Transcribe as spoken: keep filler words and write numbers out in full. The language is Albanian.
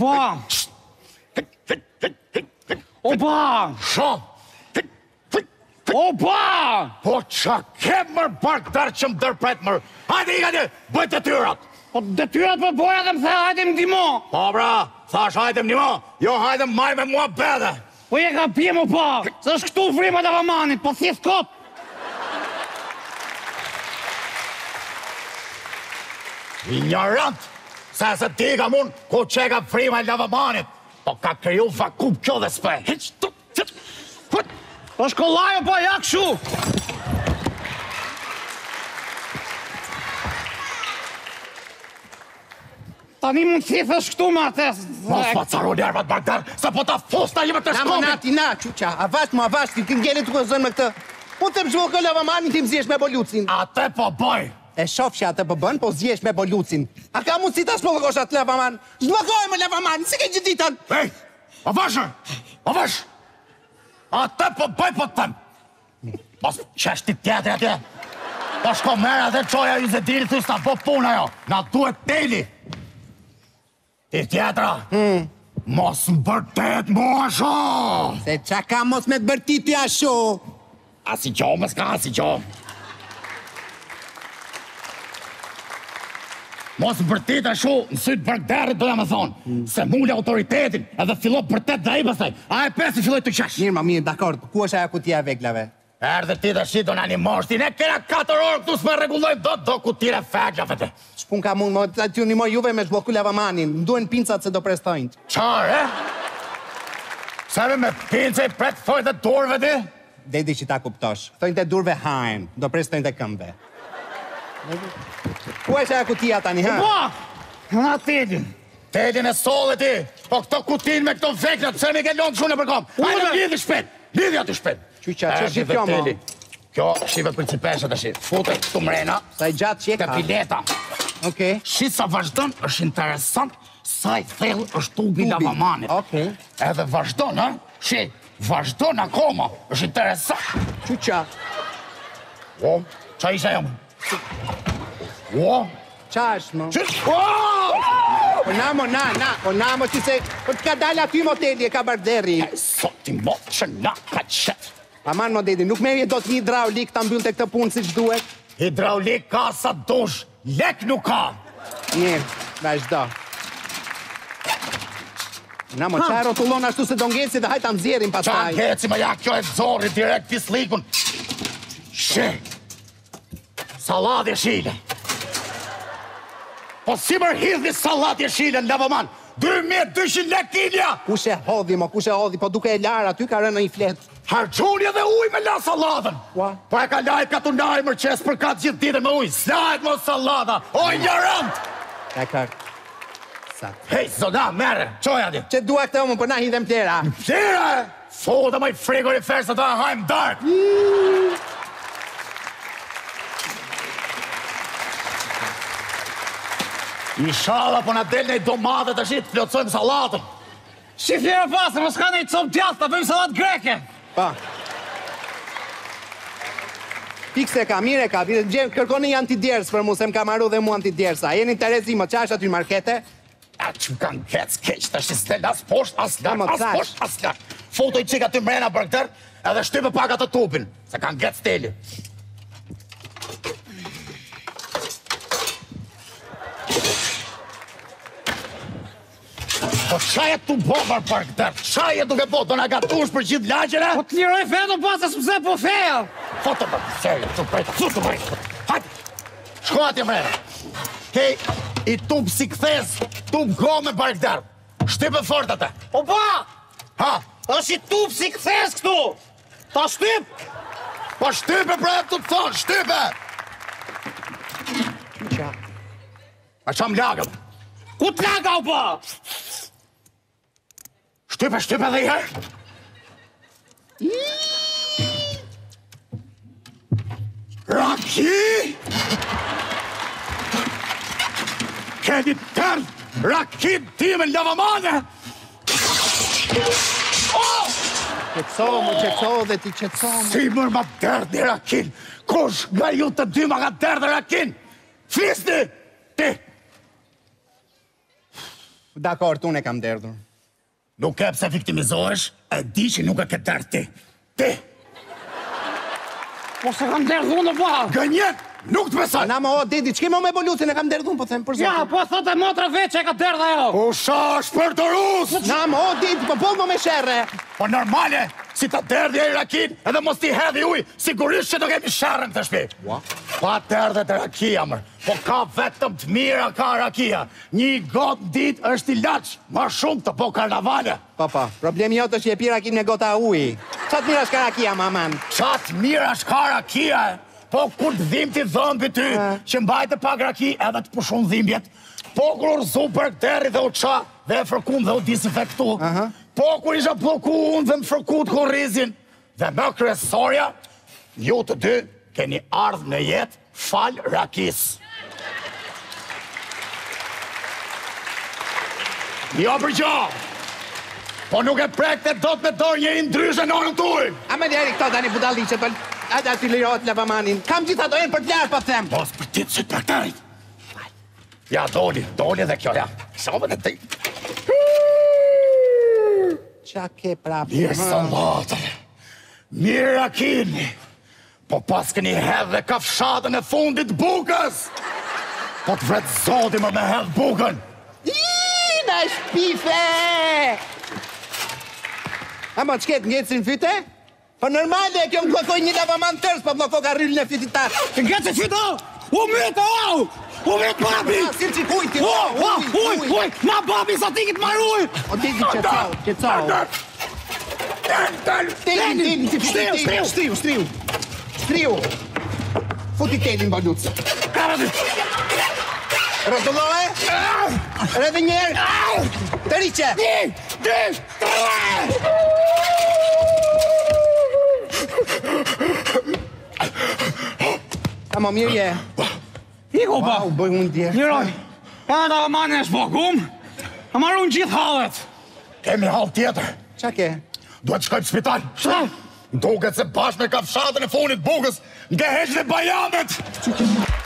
ba! O ba! Shumë! O ba! Po qa kemë mërë barktar që më dërpret mërë? Hajde i gati, bëjt të tyrat! Po detyrat për boja dhe më the hajde më ndimo! Po bra, thash hajde më ndimo, jo hajde maj me mua bede! Po je ka pje më pa, se është këtu frimat e vamanit, po thith kop! Ignorant, se se ti ka mun ku që ka frima e lavamanit, po ka kriju vakup kjo dhe s'pe. Hiq, tu, qët, hët. Po shkollajo po ja këshu! Tani mund thithësh këtu ma të... Mos pa caru njerëvat bagdar, se po ta fosta jime të Na, shkomi. ma, nati, na, quqa, avast mu, avast, ti ngele të këzën me këtë. Unë të më zhvo këllë lavamanit, ti më zjesh me bolucin. Ate po boj. E shof që atë po bën, po zjesh me bolucin. A ka mundësi ta shpogëgosh atë lavaman? Zhvogoj me lavaman, si ke gjithitan? Ej, o vashër, o vash. Ate po boj po të tem. Mos qesh ti tjetër atje. Po shko mera dhe qoja i zediri thu s'ta po puna jo. Na duhet teli. Ti tjetra, mos më bërtet mua sho. Se qa ka mos me të bërtit të asho? Asi qo, më s'ka asi qo. Mos më bërtit asho, në sytë bërgderit doja me thonë, se muli autoritetin edhe fillot bërtet dhe i bëstaj. A e pesi filloj të qash. Mirë, ma mirë, dakord, ku është aja kutia e veglave? Erdhe ti dhe shi do në një moshti, ne kena katër orë këtu s'me regullojmë do do kutire feglave të. Shpun ka mund, më të një moj juve me shboku lavamanin, më duen pincat se do prestojnë. Qare? Sebe me pince i pret thoj dhe durve ti? Dedi që ta kuptosh, thojnë të durve hajnë, do prestojnë të këmbe. Ku është aja kutia tani, ha? Po! Na tedin! Tedin e solle ti, po këto kutin me këto veklat, pse mi ke lonë shune për kom? Hajde lidhi shpet, lidhi aty shpet. Qyqa, që është kjo, mo? Kjo, shive principeshe të shi, fute këtu mrena, Sa i gjatë që e te ka? pileta. Okej. Shi sa vazhdon, është interesant, sa i thellë është tubi lavamanit. Okej. Edhe vazhdon, ha? Shi, vazhdon akoma, është interesant. Qyqa, O, qa isha jam? O, qa është, mo? që... O! Po na, mo, na, na, po na, mo, që se, po të ka dalë aty moteli e ka barderi. Sot i mot që na ka qëtë. Aman, mo, dedi, nuk merje do të një hidraulik të mbyll të këtë punë si që duhet? Hidraulik ka sa dush, lek nuk ka. Mirë, vazhdo. Na, mo, qa rotullon ashtu se do ngeci dhe hajta më zjerin Qa pastaj. ngeci me ja kjo e zori direkt pislikun. She, salat e shile. Po si mër hidhni salat e shile në lavaman, dy mijë dyqind lek kilja. Kushe hodhi, mo, kushe hodhi, po duke e larë aty ka rënë në një fletë. Hargjuni edhe uj me la salatën. Ua. Po e ka lajt ka të naj mërqes për ka të gjithë ditën me uj. Slajt mo salata, o ignorant. Ka ka... Sa... Hej, zoda, mere, qoja di. Që dua këtë më, për na hidhem plera. Plera, foda maj frigorifer se të hajmë dark. Inshallah, po na del nej domate të shit, plotësojmë salatën. Shifjera pasër, mos ka nej copë djathë, ta bëjmë salat greke! Pa. Fikse ka, mire ka, gjem, kërkoni një antidjers për mu, se më ka marru dhe mu antidjersa. Jeni interesi më qash aty në markete? A që më kanë kec keq, të shistel as posht, as Da, lak, më as thash. posht, as lak. Foto i qika ty mrena për këtër, edhe shtype pak atë tupin, se kanë kec steli. Po qaje tu bobar për këtër, qaje duke po, do nga gatush për gjithë lagjere? Po të liroj fe do pasës pëse po feja! Foto për seri, tu prejta, tu të prejta. Hajtë, shko atje mrena. Hej, i tup si këthes, tup gome për këtër. Shtype fort atë. O ba! Ha, është i tup si këthes këtu! Ta shtyp! po shtype pra e të të thonë, shtype! Qa? A qam lagëm? Ku të laga o ba? Shtype, shtype dhe i herë. Raki! Keni tërë rakin time në lavamane! Oh! Qetso, mu qetso dhe ti qetso, mu. Si mërë ma derdh një rakin? Kush nga ju të dy ma ka derdh një rakin? Flisni! Ti! Dakor, unë e kam derdhur. Nuk e pse viktimizohesh, e di që nuk e ke derdh ti. Ti! Po se kam derdhë unë po. Gënjet, nuk të besoj! Na më o, Didi, ç'ke më me bolusin e kam derdhur, po them për Ja, zotin. po thotë motra veç e ka derdhë ajo. U shash për të rus! Na më o, Didi, po po më me sherre. Po normale, si ta derdhi e rakin, edhe mos t'i hedhi uj, sigurisht që do kemi sherrën të shtëpi. Ua? Pa derdhe të rakia, mër. Po ka vetëm të mira ka rakia. Një gotë dit është ilaç, ma shumë të po karnavale. Po, po, problemi jot është që e pi rakin me gota uji. Çat mira është rakia, maman. Qatë mira është ka rakia, po kur të dhim t'i dhëmbi ty, që mbajtë pak raki edhe të pushon dhimbjet, po kur urzu për këteri dhe u qa, dhe e fërkun dhe u disinfektu, po kur isha bloku unë dhe më fërku të korrizin, dhe më kryesorja, ju të dy keni ardhë në jetë fal rakis. Jo për gjo, po nuk e prekte do të me dorë një indryshe në orën tuj. A me deri këto tani budalli që të... Ate aty lirohet lavamanin. Kam gjitha do jenë për t'larë, po them. Mos për ti të që të prakterit. Ja, doli, doli dhe kjo, ja. Shabë dhe ti. Qa ke prapë? Mirë salatër, mirë rakini, po pas këni hedhe kafshatën e fundit bukës. Po të vretë zoti më me hedhë bukën. Iii, na shpife! A mo, qket ngecin fyte? Po normale, kjo më blokoj një lavaman tërës, po blokoj ka rryllën e fytit ta. Të ngecë fyto! U mytë, au! U mytë, babi! Ah, si që kujti, U, o, u, uj, uj! Ma babi sa ti kitë maruj! O, Didi, që cao, që cao. Del, del, Telin, telin, që Shtriu, shtriu. shtriu, shtriu. Shtriu. Futi telin, baluc. Karati! Rotullohe? Redhe njerë. Të riqe. Di, di, tre! A mo, mirë je. Iko pa! Wow, bëj unë djerë. Liroj, pa da manë e shbokum, a marru në gjithë halët. Kemi hal tjetër. Qa ke? Duhet shkoj për spital. Shta? Duket se bashkë me kafshatën e fundit bukës, nga heqë dhe bajamet.